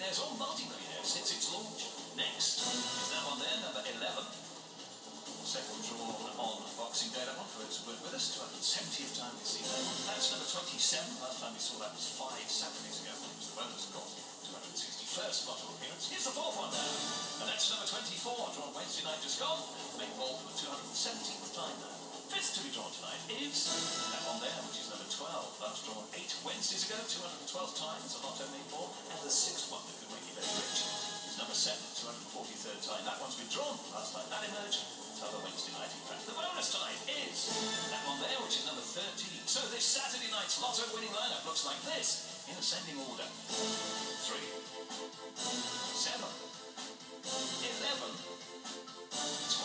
millionaires or multi-millionaires since its launch. Next is that one there, number 11. Second drawn on Boxing Day. That one for those who weren't with us. 270th time we've seen that one. That's number 27. Last time we saw that was 5 Saturdays ago. It was the bonus, of course. 261st lotto appearance. Here's the fourth one now. And that's number 24, drawn Wednesday night just gone. Make ball for the 217th time now. Fifth to be drawn tonight is that one there, which is number 12. That was drawn 8 Wednesdays ago, 212 times. A lotto made ball. And the sixth one that could make you very rich is number 7, 243rd time. That one's been drawn. Last time that emerged. T'other Wednesday night, in fact. The bonus tonight is that one there, which is number 13. So this Saturday night's lotto winning lineup looks like this, in ascending order. 3, 7, 11,